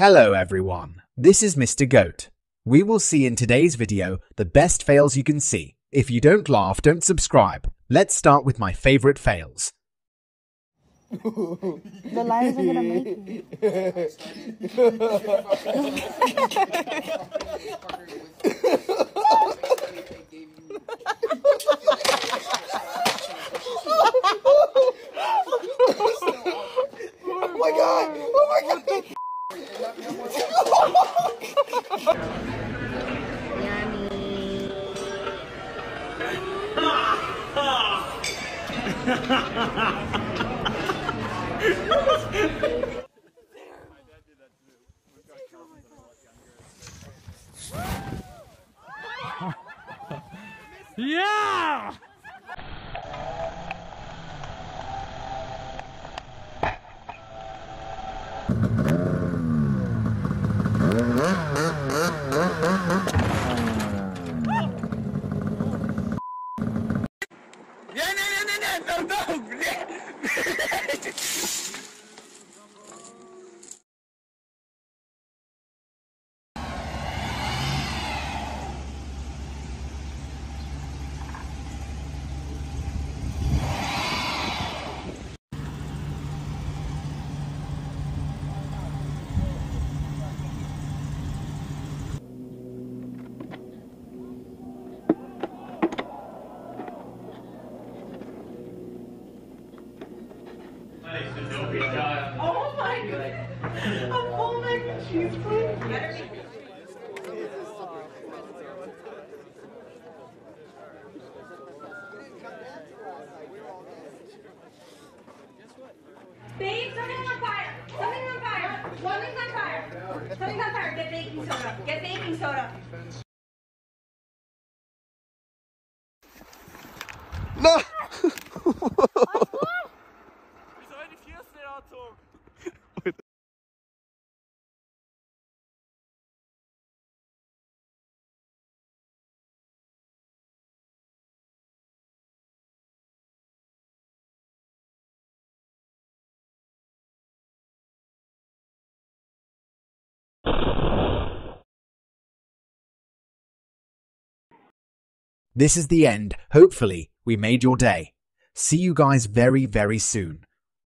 Hello everyone, this is Mr. Goat. We will see in today's video the best fails you can see. If you don't laugh, don't subscribe. Let's start with my favorite fails. The lions are gonna make me. Oh my god! Oh my god! Yeah! Oh my god! A full mac and cheese, please. Babe, something's on fire! Something's on fire! Something's on fire! Something's on fire! Get baking soda! Get baking soda! No! Wieso eine Vierstellherzog? This is the end. Hopefully, we made your day. See you guys very, very soon.